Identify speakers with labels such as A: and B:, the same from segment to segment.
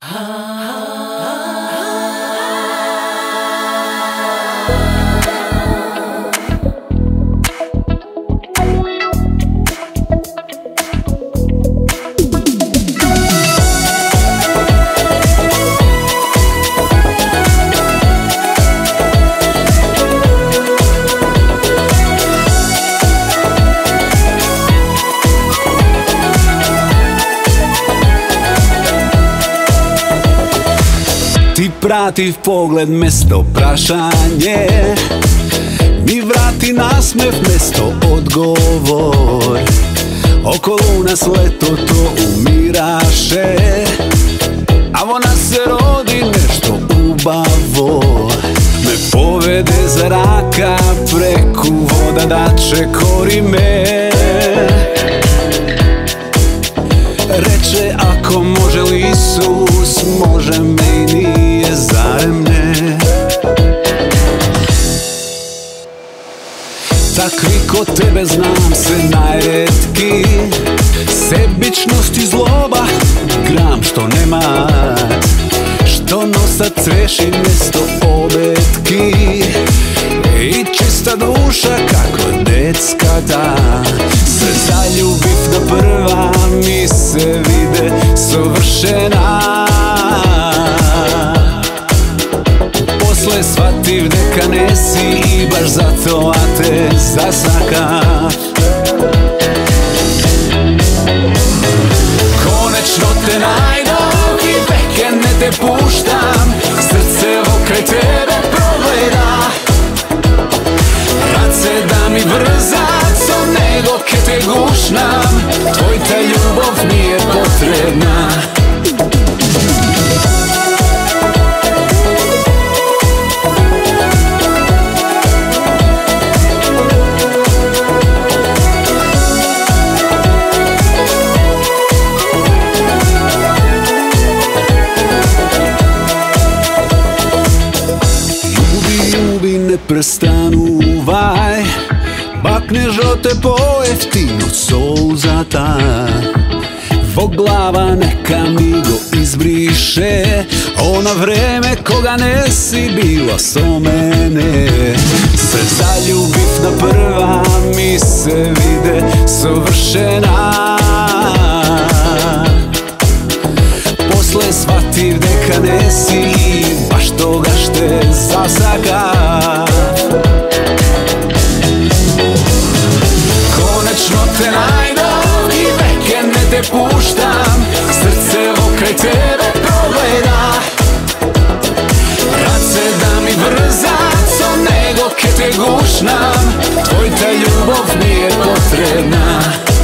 A: Ti prativ pogled mesto prašanje, mi vrati nasmeh mesto odgovor. Okolo nas leto to umiraše, a ona se rodi nešto ubavo. Me povede za raka preku voda da čekori me. Reče ako može li Isus, može me i nije, zarem ne? Takvi ko tebe znam se najretki, sebičnost i zloba, gram što nema, što nosa cveši mjesto obetki. I čista duša kako detska ta, se zaljubiv na prva mi se vide savršena. Posle shvativ neka nesi i baš zato a te zasakam. Konečno te najdog i veke ne te puštam, srce kraj tebe progleda. Rad se da mi brzaco nego ke te gušnam, tvoj ta ljubav nije potrebna. Prestanuvaj, bakne žote pojeftino souzata. Voglava neka mi go izbriše, ona vreme koga nesi bila so mene. Se zaljubiv na prva mi se vide savršena. Posle shvativ neka nesi baš toga šte zasaka. Konečno te najdog i veke ne te puštam, srce kraj tebe progleda. Rad se da mi brzaco nego ke te gušnam, tvoj ta ljubav nije potrebna.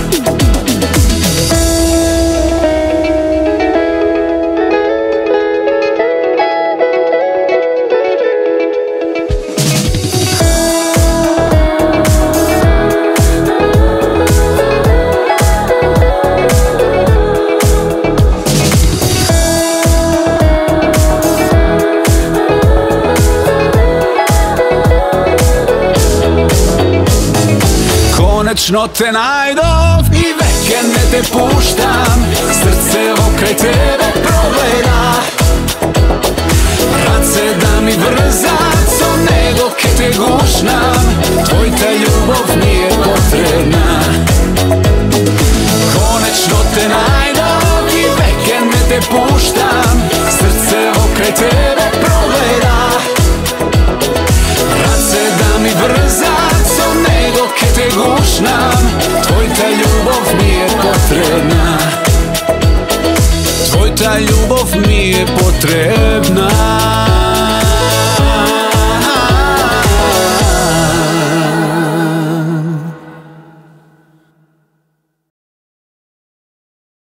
A: Konečno te najdov i veke ne te puštam, srce kraj tebe progleda. Rad se da mi brzaco nego ke te gušnam, tvoj ta ljubav nije potrebna. Konečno te najdov i veke ne te puštam, srce kraj tebe progleda. Rad se da mi brzaco nego ke te gušnam, tvoj ta ljubav mi je potrebna. Tvoj ta ljubav mi je potrebna.